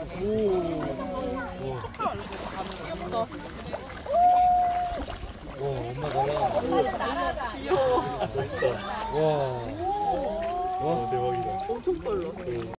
귀엽다. 엄마 날아간다. 귀여워. 멋있다. 와. 와, 대박이다. 엄청 빨라.